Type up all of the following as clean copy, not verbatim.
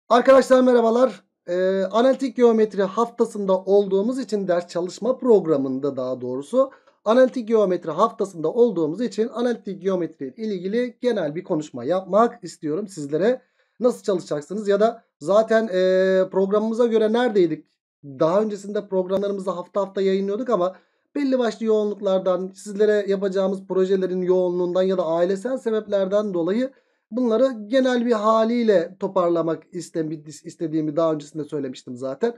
Arkadaşlar merhabalar. Analitik geometri haftasında olduğumuz için ders çalışma programında daha doğrusu analitik geometri haftasında olduğumuz için analitik geometri ile ilgili genel bir konuşma yapmak istiyorum sizlere. Nasıl çalışacaksınız ya da zaten programımıza göre neredeydik? Daha öncesinde programlarımızı hafta hafta yayınlıyorduk ama belli başlı yoğunluklardan, sizlere yapacağımız projelerin yoğunluğundan ya da ailesel sebeplerden dolayı bunları genel bir haliyle toparlamak istediğimi daha öncesinde söylemiştim zaten.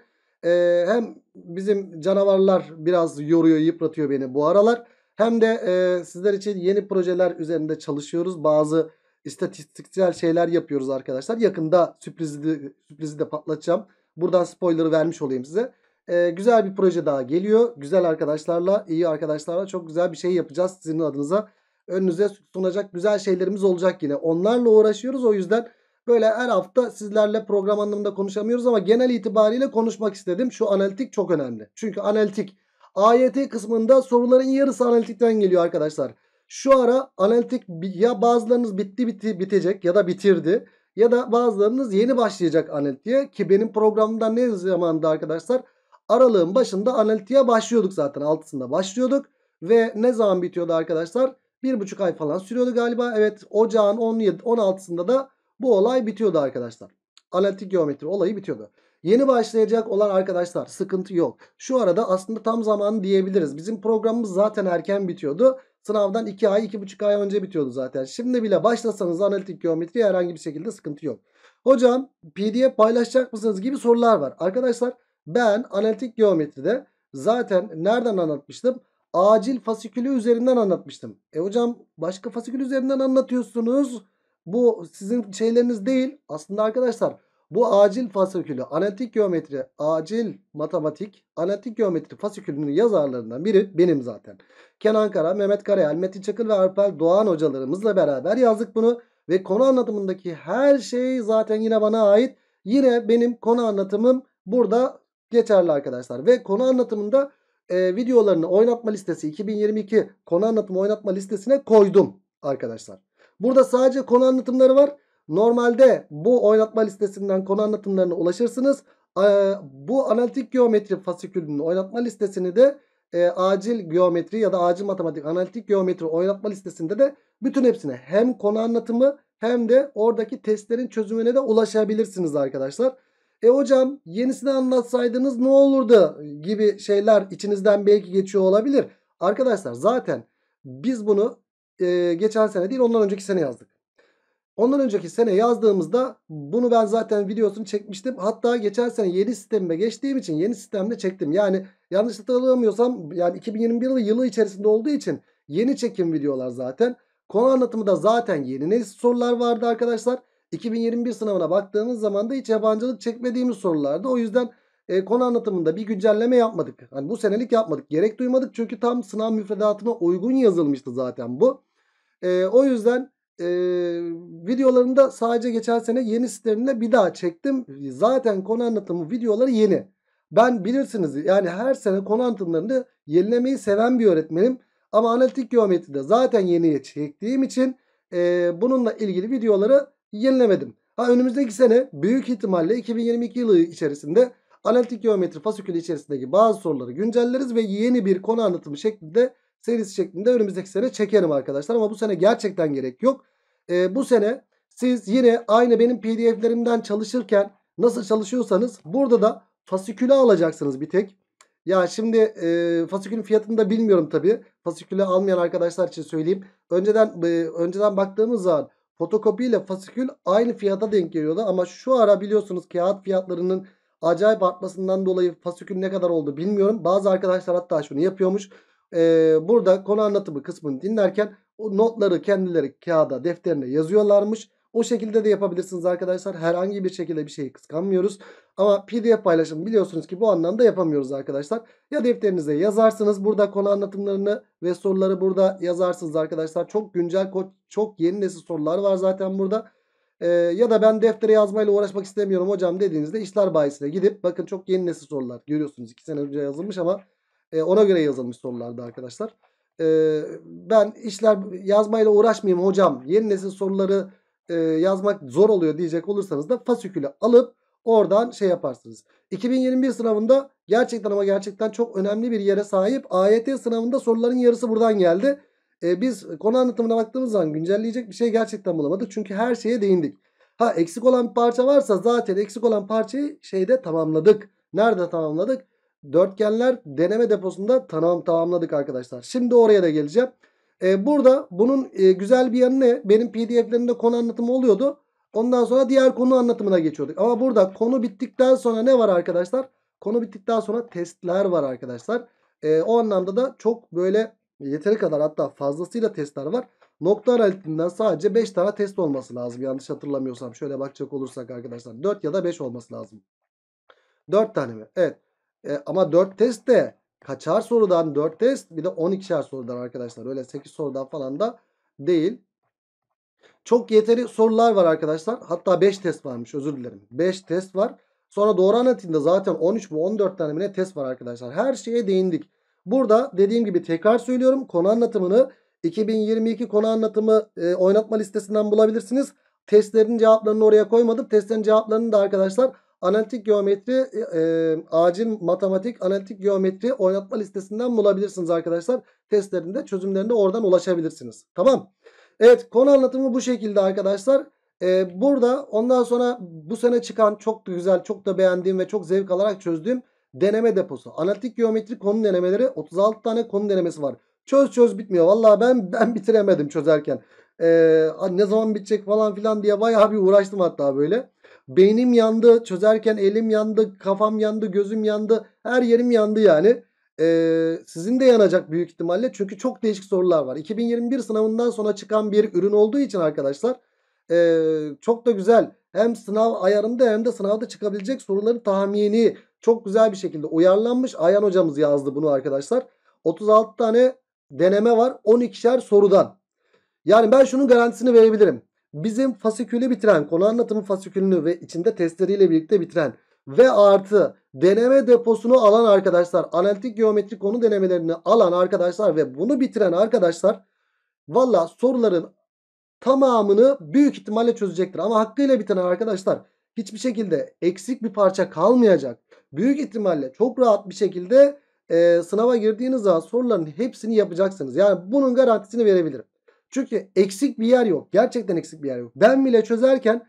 Hem bizim canavarlar biraz yoruyor, yıpratıyor beni bu aralar. Hem de sizler için yeni projeler üzerinde çalışıyoruz. Bazı istatistiksel şeyler yapıyoruz arkadaşlar. Yakında sürprizi de patlatacağım. Buradan spoiler'ı vermiş olayım size. Güzel bir proje daha geliyor. Güzel arkadaşlarla, iyi arkadaşlarla çok güzel bir şey yapacağız sizin adınıza. Önünüze sunacak güzel şeylerimiz olacak yine. Onlarla uğraşıyoruz. O yüzden böyle her hafta sizlerle program anlamında konuşamıyoruz ama genel itibariyle konuşmak istedim. Şu analitik çok önemli. Çünkü analitik AYT kısmında soruların yarısı analitikten geliyor arkadaşlar. Şu ara analitik ya bazılarınız bitecek ya da bitirdi. Ya da bazılarınız yeni başlayacak analitiğe ki benim programımda ne zamandı arkadaşlar? Aralığın başında analitiğe başlıyorduk zaten. Altısında başlıyorduk. Ve ne zaman bitiyordu arkadaşlar? 1,5 ay falan sürüyordu galiba. Evet, ocağın 16'sında da bu olay bitiyordu arkadaşlar. Analitik geometri olayı bitiyordu. Yeni başlayacak olan arkadaşlar sıkıntı yok. Şu arada aslında tam zamanı diyebiliriz. Bizim programımız zaten erken bitiyordu. Sınavdan 2 ay 2,5 ay önce bitiyordu zaten. Şimdi bile başlasanız analitik geometri herhangi bir şekilde sıkıntı yok. Hocam PDF paylaşacak mısınız gibi sorular var. Arkadaşlar ben analitik geometride zaten nereden anlatmıştım? Acil fasikülü üzerinden anlatmıştım. Hocam başka fasikül üzerinden anlatıyorsunuz. Bu sizin şeyleriniz değil. Aslında arkadaşlar bu acil fasikülü analitik geometri, acil matematik, analitik geometri fasikülünün yazarlarından biri benim zaten. Kenan Kara, Mehmet Karayel, Metin Çakır ve Alper Doğan hocalarımızla beraber yazdık bunu. Ve konu anlatımındaki her şey zaten yine bana ait. Yine benim konu anlatımım burada geçerli arkadaşlar. Ve konu anlatımında videolarını oynatma listesi 2022 konu anlatımı oynatma listesine koydum arkadaşlar. Burada sadece konu anlatımları var. Normalde bu oynatma listesinden konu anlatımlarına ulaşırsınız. Bu analitik geometri fasikülünün oynatma listesini de acil geometri ya da acil matematik analitik geometri oynatma listesinde de bütün hepsine hem konu anlatımı hem de oradaki testlerin çözümüne de ulaşabilirsiniz arkadaşlar. Hocam yenisini anlatsaydınız ne olurdu gibi şeyler içinizden belki geçiyor olabilir. Arkadaşlar zaten biz bunu geçen sene değil ondan önceki sene yazdık. Ondan önceki sene yazdığımızda bunu ben zaten videosunu çekmiştim. Hatta geçen sene yeni sistemime geçtiğim için yeni sistemde çektim. Yani yanlış hatırlamıyorsam yani 2021 yılı içerisinde olduğu için yeni çekim videolar zaten. Konu anlatımı da zaten yeni nesil sorular vardı arkadaşlar. 2021 sınavına baktığımız zaman da hiç yabancılık çekmediğimiz sorulardı. O yüzden konu anlatımında bir güncelleme yapmadık. Hani bu senelik yapmadık. Gerek duymadık çünkü tam sınav müfredatına uygun yazılmıştı zaten bu. O yüzden videolarında sadece geçen sene yeni sistemle bir daha çektim. Zaten konu anlatımı videoları yeni. Ben bilirsiniz yani her sene konu anlatımlarını yenilemeyi seven bir öğretmenim. Ama analitik geometride zaten yeniye çektiğim için bununla ilgili videoları yenilemedim. Önümüzdeki sene büyük ihtimalle 2022 yılı içerisinde analitik geometri fasikülü içerisindeki bazı soruları güncelleriz ve yeni bir konu anlatımı şeklinde serisi şeklinde önümüzdeki sene çekerim arkadaşlar. Ama bu sene gerçekten gerek yok. Bu sene siz yine aynı benim pdf'lerimden çalışırken nasıl çalışıyorsanız burada da fasikülü alacaksınız bir tek. Ya şimdi fasikülün fiyatını da bilmiyorum tabii. Fasikülü almayan arkadaşlar için söyleyeyim. Önceden baktığımız zaman fotokopi ile fasikül aynı fiyata denk geliyordu. Ama şu ara biliyorsunuz kağıt fiyatlarının acayip artmasından dolayı fasikül ne kadar oldu bilmiyorum. Bazı arkadaşlar hatta şunu yapıyormuş. Burada konu anlatımı kısmını dinlerken o notları kendileri kağıda defterine yazıyorlarmış. O şekilde de yapabilirsiniz arkadaşlar. Herhangi bir şekilde bir şeyi kıskanmıyoruz. Ama PDF paylaşımı biliyorsunuz ki bu anlamda yapamıyoruz arkadaşlar. Ya defterinize yazarsınız burada konu anlatımlarını ve soruları burada yazarsınız arkadaşlar. Çok güncel çok yeni nesil sorular var zaten burada. Ya da ben deftere yazmayla uğraşmak istemiyorum hocam dediğinizde işler bayisine gidip bakın çok yeni nesil sorular görüyorsunuz. 2 sene önce yazılmış ama ona göre yazılmış sorulardı arkadaşlar. Ben işler yazmayla uğraşmayayım hocam. Yeni nesil soruları yazmak zor oluyor diyecek olursanız da fasikülü alıp Oradan şey yaparsınız. 2021 sınavında gerçekten ama gerçekten çok önemli bir yere sahip. AYT sınavında soruların yarısı buradan geldi. Biz konu anlatımına baktığımız zaman güncelleyecek bir şey gerçekten bulamadık. Çünkü her şeye değindik. Ha, eksik olan bir parça varsa zaten eksik olan parçayı şeyde tamamladık. Nerede tamamladık? Dörtgenler deneme deposunda tamamladık arkadaşlar. Şimdi oraya da geleceğim. Burada bunun güzel bir yanı ne? Benim PDF'lerimde konu anlatımı oluyordu. Ondan sonra diğer konu anlatımına geçiyorduk. Ama burada konu bittikten sonra ne var arkadaşlar? Konu bittikten sonra testler var arkadaşlar. O anlamda da çok böyle yeteri kadar, hatta fazlasıyla testler var. Nokta analitiğinden sadece 5 tane test olması lazım. Yanlış hatırlamıyorsam. Şöyle bakacak olursak arkadaşlar. 4 ya da 5 olması lazım. 4 tane mi? Evet. Ama 4 test de kaçar sorudan 4 test, bir de 12'şer sorudan arkadaşlar. Öyle 8 sorudan falan da değil. Çok yeteri sorular var arkadaşlar. Hatta 5 test varmış, özür dilerim. 5 test var. Sonra doğru analitikte zaten 13 mu 14 tane mi ne test var arkadaşlar. Her şeye değindik. Burada dediğim gibi tekrar söylüyorum. Konu anlatımını 2022 konu anlatımı oynatma listesinden bulabilirsiniz. Testlerin cevaplarını oraya koymadım. Testlerin cevaplarını da arkadaşlar analitik geometri, acil matematik, analitik geometri oynatma listesinden bulabilirsiniz arkadaşlar. Testlerinde, çözümlerinde oradan ulaşabilirsiniz. Tamam. Evet, konu anlatımı bu şekilde arkadaşlar. Burada ondan sonra bu sene çıkan çok da güzel, çok da beğendiğim ve çok zevk alarak çözdüğüm deneme deposu. Analitik geometri konu denemeleri, 36 tane konu denemesi var. Çöz bitmiyor. Vallahi ben bitiremedim çözerken. Ne zaman bitecek falan filan diye bayağı bir uğraştım hatta böyle. Beynim yandı, çözerken elim yandı, kafam yandı, gözüm yandı, her yerim yandı yani. Sizin de yanacak büyük ihtimalle. Çünkü çok değişik sorular var. 2021 sınavından sonra çıkan bir ürün olduğu için arkadaşlar çok da güzel. Hem sınav ayarında hem de sınavda çıkabilecek soruların tahmini çok güzel bir şekilde uyarlanmış. Ayhan hocamız yazdı bunu arkadaşlar. 36 tane deneme var 12'şer sorudan. Yani ben şunun garantisini verebilirim. Bizim fasikülü bitiren, konu anlatımı fasikülünü ve içinde testleriyle birlikte bitiren ve artı deneme deposunu alan arkadaşlar, analitik geometri konu denemelerini alan arkadaşlar ve bunu bitiren arkadaşlar valla soruların tamamını büyük ihtimalle çözecektir. Ama hakkıyla bitiren arkadaşlar hiçbir şekilde eksik bir parça kalmayacak. Büyük ihtimalle çok rahat bir şekilde sınava girdiğiniz zaman soruların hepsini yapacaksınız. Yani bunun garantisini verebilirim. Çünkü eksik bir yer yok. Gerçekten eksik bir yer yok. Ben bile çözerken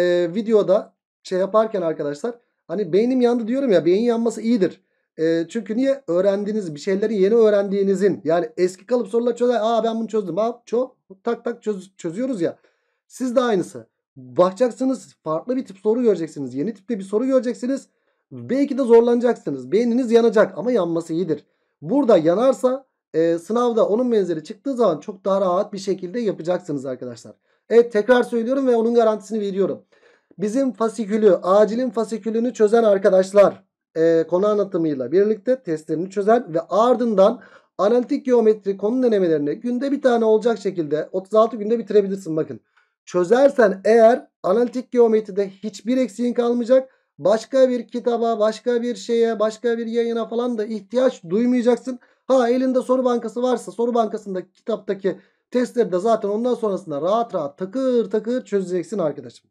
videoda şey yaparken arkadaşlar, hani beynim yandı diyorum ya, beyin yanması iyidir. Çünkü niye? Öğrendiğiniz bir şeyleri yeni öğrendiğinizin, yani eski kalıp sorular çözer. Ben bunu çözdüm. Çok tak tak çözüyoruz ya. Siz de aynısı. Bakacaksınız, farklı bir tip soru göreceksiniz. Yeni tipte bir soru göreceksiniz. Belki de zorlanacaksınız. Beyniniz yanacak ama yanması iyidir. Burada yanarsa sınavda onun benzeri çıktığı zaman çok daha rahat bir şekilde yapacaksınız arkadaşlar. Evet, tekrar söylüyorum ve onun garantisini veriyorum. Bizim fasikülü, acilin fasikülünü çözen arkadaşlar, konu anlatımıyla birlikte testlerini çözen ve ardından analitik geometri konu denemelerini günde bir tane olacak şekilde 36 günde bitirebilirsin bakın. Çözersen eğer analitik geometride hiçbir eksiğin kalmayacak. Başka bir kitaba, başka bir şeye, başka bir yayına falan da ihtiyaç duymayacaksın. Ha, elinde soru bankası varsa soru bankasındaki kitaptaki testleri de zaten ondan sonrasında rahat rahat takır takır çözeceksin arkadaşım.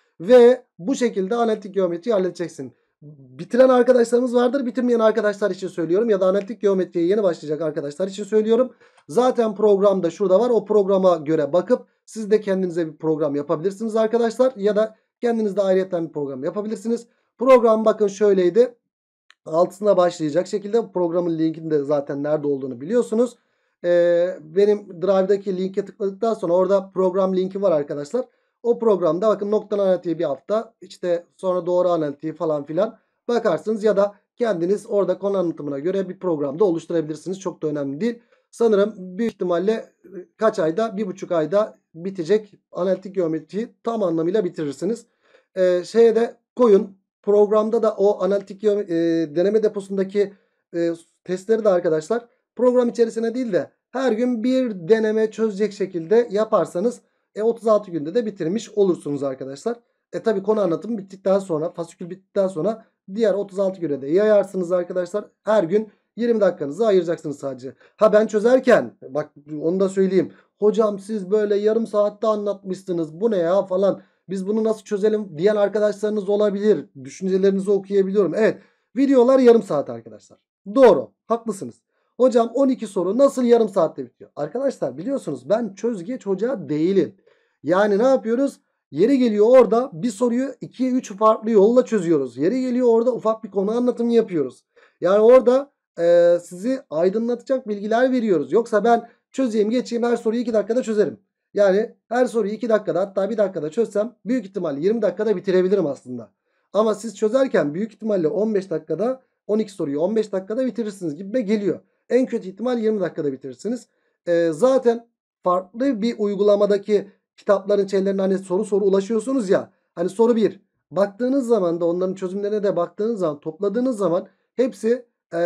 Ve bu şekilde analitik geometriyi halledeceksin. Bitiren arkadaşlarımız vardır. Bitirmeyen arkadaşlar için söylüyorum. Ya da analitik geometriye yeni başlayacak arkadaşlar için söylüyorum. Zaten programda şurada var. O programa göre bakıp siz de kendinize bir program yapabilirsiniz arkadaşlar. Ya da kendiniz de ayrıyeten bir program yapabilirsiniz. Program bakın şöyleydi. Altısına başlayacak şekilde, programın linkini de zaten nerede olduğunu biliyorsunuz. Benim Drive'daki linke tıkladıktan sonra orada program linki var arkadaşlar. O programda bakın nokta analitiği bir hafta, işte sonra doğru analitiği falan filan bakarsınız ya da kendiniz orada konu anlatımına göre bir programda oluşturabilirsiniz. Çok da önemli değil. Sanırım büyük ihtimalle kaç ayda, 1,5 ayda bitecek analitik geometriyi tam anlamıyla bitirirsiniz. Şeye de koyun. Programda da o analitik deneme deposundaki testleri de arkadaşlar program içerisine değil de her gün bir deneme çözecek şekilde yaparsanız 36 günde de bitirmiş olursunuz arkadaşlar. Tabi konu anlatımı bittikten sonra, fasikül bittikten sonra diğer 36 güne de yayarsınız arkadaşlar. Her gün 20 dakikanızı ayıracaksınız sadece. Ha, ben çözerken bak onu da söyleyeyim. Hocam siz böyle yarım saatte anlatmışsınız, bu ne ya falan. Biz bunu nasıl çözelim diyen arkadaşlarınız olabilir. Düşüncelerinizi okuyabiliyorum. Evet, videolar yarım saat arkadaşlar. Doğru, haklısınız. Hocam 12 soru nasıl yarım saatte bitiyor? Arkadaşlar biliyorsunuz ben çözgeç hoca değilim. Yani ne yapıyoruz? Yeri geliyor orada bir soruyu 2'ye 3 farklı yolla çözüyoruz. Yeri geliyor orada ufak bir konu anlatımı yapıyoruz. Yani orada sizi aydınlatacak bilgiler veriyoruz. Yoksa ben çözeyim geçeyim her soruyu 2 dakikada çözerim. Yani her soruyu 2 dakikada hatta 1 dakikada çözsem büyük ihtimal 20 dakikada bitirebilirim aslında. Ama siz çözerken büyük ihtimalle 15 dakikada 12 soruyu 15 dakikada bitirirsiniz gibi geliyor. En kötü ihtimal 20 dakikada bitirirsiniz. Zaten farklı bir uygulamadaki kitapların şeylerine hani soru ulaşıyorsunuz ya. Hani soru 1. Baktığınız zaman da onların çözümlerine de baktığınız zaman topladığınız zaman hepsi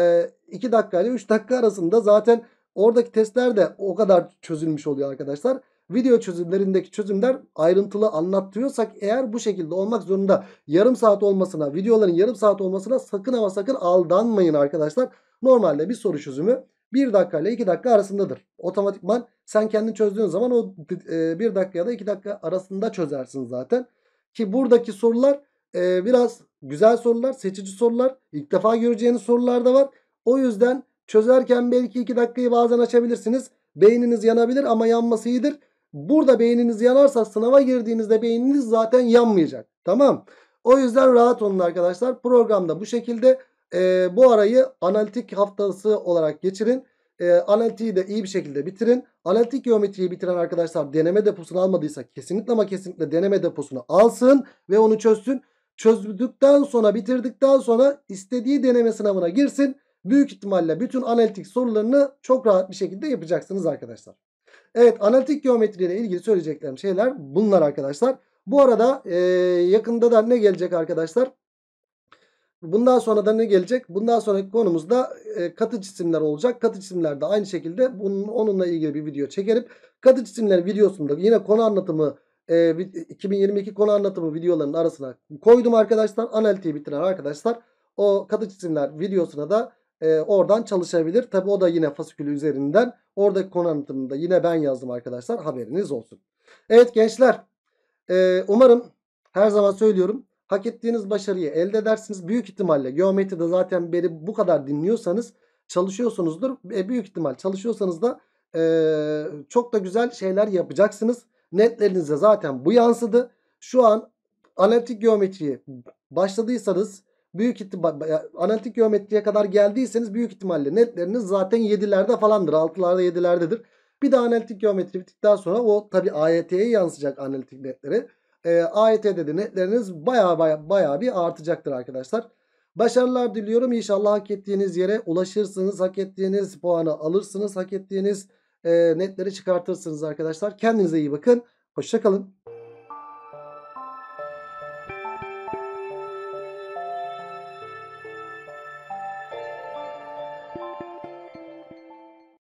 2 dakika ile 3 dakika arasında zaten oradaki testler de o kadar çözülmüş oluyor arkadaşlar. Video çözümlerindeki çözümler ayrıntılı anlattırıyorsak eğer bu şekilde olmak zorunda. Yarım saat olmasına, videoların yarım saat olmasına sakın ama sakın aldanmayın arkadaşlar. Normalde bir soru çözümü 1 dakika ile 2 dakika arasındadır. Otomatikman sen kendin çözdüğün zaman o 1 dakika ya da 2 dakika arasında çözersin zaten. Ki buradaki sorular biraz güzel sorular, seçici sorular. İlk defa göreceğiniz sorular da var. O yüzden çözerken belki 2 dakikayı bazen açabilirsiniz. Beyniniz yanabilir ama yanması iyidir. Burada beyniniz yanarsa sınava girdiğinizde beyniniz zaten yanmayacak. Tamam. O yüzden rahat olun arkadaşlar. Programda bu şekilde bu arayı analitik haftası olarak geçirin. Analitiği de iyi bir şekilde bitirin. Analitik geometriyi bitiren arkadaşlar deneme deposunu almadıysa kesinlikle ama kesinlikle deneme deposunu alsın ve onu çözsün. Çözdükten sonra bitirdikten sonra istediği deneme sınavına girsin. Büyük ihtimalle bütün analitik sorularını çok rahat bir şekilde yapacaksınız arkadaşlar. Evet, analitik geometri ile ilgili söyleyeceklerim şeyler bunlar arkadaşlar. Bu arada yakında da ne gelecek arkadaşlar? Bundan sonra da ne gelecek? Bundan sonraki konumuzda katı cisimler olacak. Katı cisimlerde aynı şekilde onunla ilgili bir video çekerim. Katı cisimler videosunda yine konu anlatımı 2022 konu anlatımı videolarının arasına koydum arkadaşlar. Analitiği bitiren arkadaşlar o katı cisimler videosuna da oradan çalışabilir. Tabi o da yine fasikülü üzerinden. Oradaki konu anlatımını da yine ben yazdım arkadaşlar. Haberiniz olsun. Evet gençler. Umarım her zaman söylüyorum. Hak ettiğiniz başarıyı elde edersiniz. Büyük ihtimalle geometride zaten beni bu kadar dinliyorsanız çalışıyorsunuzdur. Büyük ihtimal çalışıyorsanız da çok da güzel şeyler yapacaksınız. Netlerinize zaten bu yansıdı. Şu an analitik geometriye başladıysanız büyük ihtimal analitik geometriye kadar geldiyseniz büyük ihtimalle netleriniz zaten 7'lerde falandır. 6'larda 7'lerdedir. Bir de analitik geometri bittikten sonra o tabi AYT'ye yansıyacak analitik netleri. AYT'de de netleriniz baya bir artacaktır arkadaşlar. Başarılar diliyorum. İnşallah hak ettiğiniz yere ulaşırsınız. Hak ettiğiniz puanı alırsınız. Hak ettiğiniz netleri çıkartırsınız arkadaşlar. Kendinize iyi bakın. Hoşça kalın.